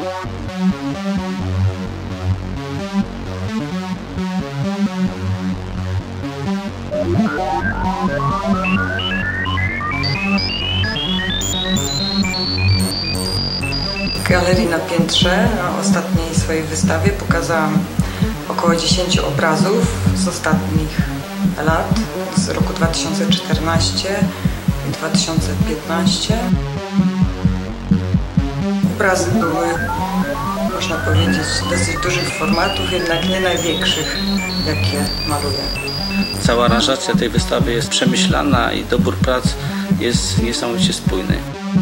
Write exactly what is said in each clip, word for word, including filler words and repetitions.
W galerii na piętrze, na ostatniej swojej wystawie, pokazałam około dziesięciu obrazów z ostatnich lat, z roku dwa tysiące czternastego i dwa tysiące piętnastego. Obrazy były, można powiedzieć, dosyć dużych formatów, jednak nie największych, jakie maluję. Cała aranżacja tej wystawy jest przemyślana i dobór prac jest niesamowicie spójny.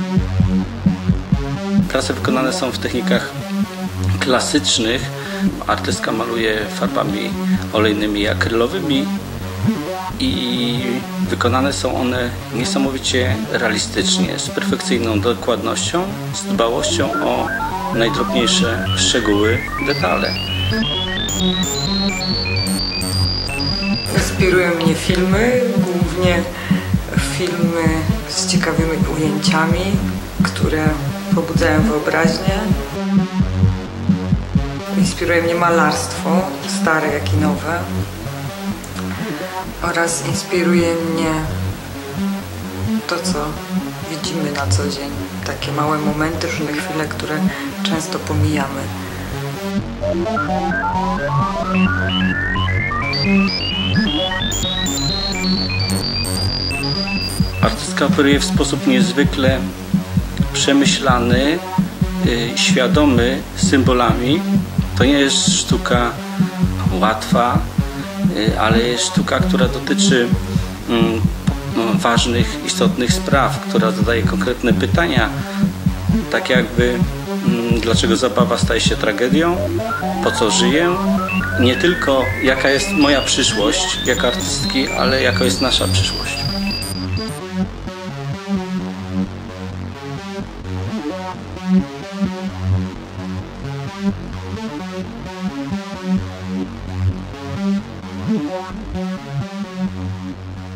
Prace wykonane są w technikach klasycznych. Artystka maluje farbami olejnymi i akrylowymi i wykonane są one niesamowicie realistycznie, z perfekcyjną dokładnością, z dbałością o najdrobniejsze szczegóły, detale. Inspirują mnie filmy, głównie filmy z ciekawymi ujęciami, które pobudzają wyobraźnię. Inspiruje mnie malarstwo, stare jak i nowe. Oraz inspiruje mnie to, co widzimy na co dzień. Takie małe momenty, różne chwile, które często pomijamy. Artystka operuje w sposób niezwykle przemyślany, yy, świadomy symbolami. To nie jest sztuka łatwa, yy, ale jest sztuka, która dotyczy yy, ważnych, istotnych spraw, która zadaje konkretne pytania, tak jakby yy, dlaczego zabawa staje się tragedią, po co żyję, nie tylko jaka jest moja przyszłość jako artystki, ale jaka jest nasza przyszłość. Thank you.